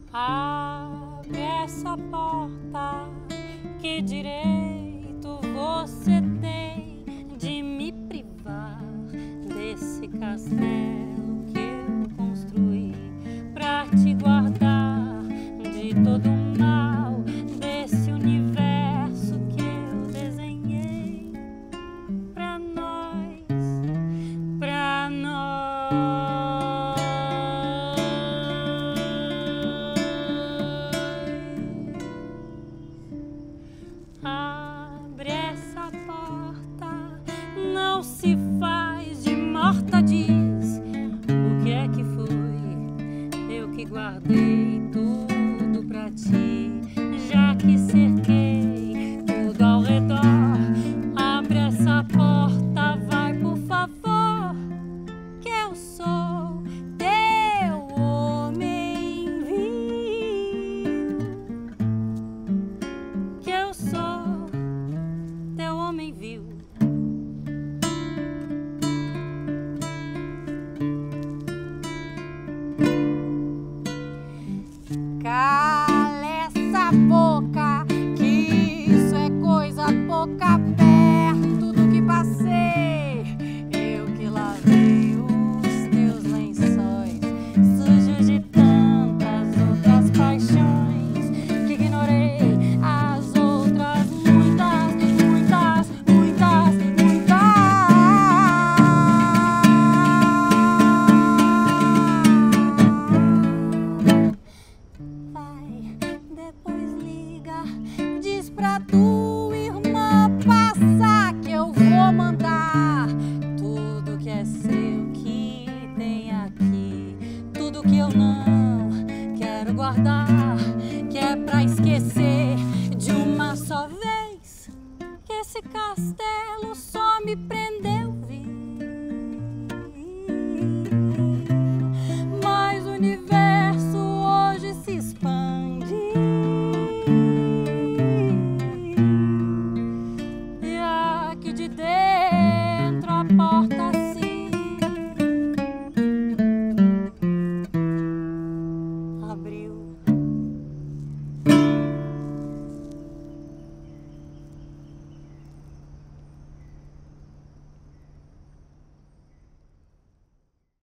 Abre essa porta, que direito você tem de me privar desse castelo que eu construí pra te guardar de todo o mal desse universo que eu desenhei pra nós, pra nós. Abre essa porta, não se faz de morta, diz o que é que foi, eu que guardei tudo pra ti, já que cerquei tudo ao redor. Abre essa porta, vai por favor, que eu sou teu homem vil, que eu sou teu homem vil. Cala essa boca, que isso é coisa pouca perto do que passei. Eu que lavei os teus lençóis sujos de tantas outras paixões, que ignorei as outras muitas, muitas, muitas, muitas. Vai, depois liga, diz pra tua irmã passar que eu vou mandar tudo que é seu que tem aqui, tudo que eu não quero guardar, que é pra esquecer de uma só vez, que esse castelo só me prende